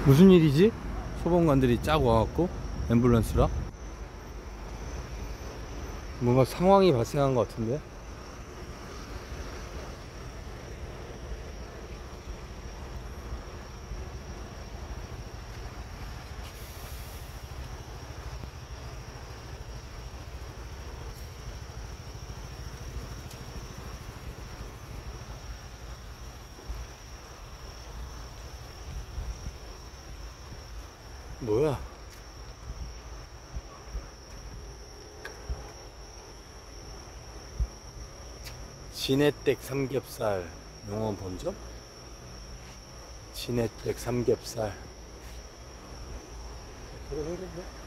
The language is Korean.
무슨 일이지? 소방관들이 짜고 와갖고 앰뷸런스라 뭔가 상황이 발생한 것 같은데. 뭐야? 진해댁 삼겹살 영원 본점? 진해댁 삼겹살. 그래 생겼네.